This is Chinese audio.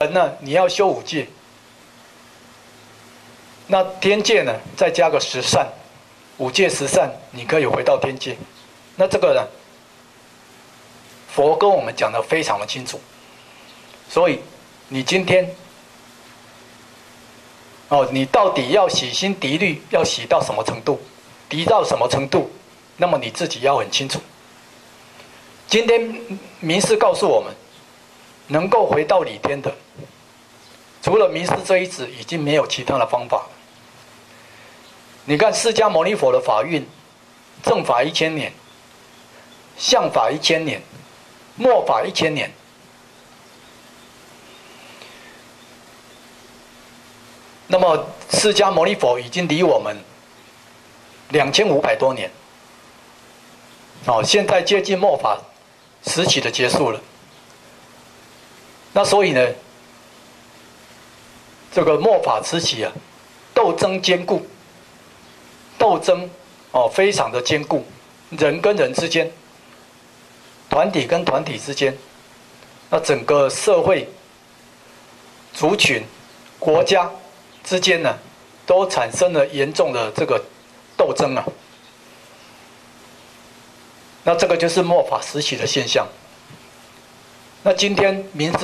人呢，你要修5戒，那天界呢，再加个10善，5戒10善，你可以回到天界。那这个呢，佛跟我们讲的非常的清楚。所以你今天，你到底要洗心涤虑，要洗到什么程度，涤到什么程度，那么你自己要很清楚。今天明师告诉我们，能够回到理天的，除了明师这一子，已经没有其他的方法了。你看释迦牟尼佛的法运，正法1000年，相法1000年，末法1000年。那么释迦牟尼佛已经离我们2500多年，现在接近末法时期的结束了。那所以呢，这个末法时期啊，斗争坚固，斗争非常的坚固，人跟人之间，团体跟团体之间，那整个社会、族群、国家之间呢，都产生了严重的这个斗争啊。那这个就是末法时期的现象。那今天明师